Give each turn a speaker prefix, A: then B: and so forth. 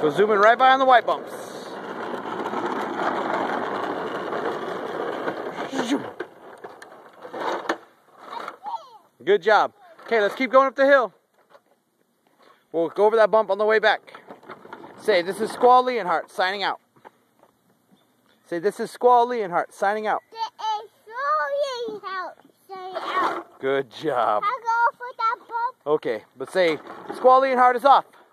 A: Go zooming right by on the white bumps. Good job. Okay, let's keep going up the hill. We'll go over that bump on the way back. Say, this is Squall Leonhart signing out. Say, this is Squall Leonhart signing out.
B: This is Squall Leonhart signing out.
A: Good job.
B: I'll go for that bump.
A: Okay, but say, Squall Leonhart is off.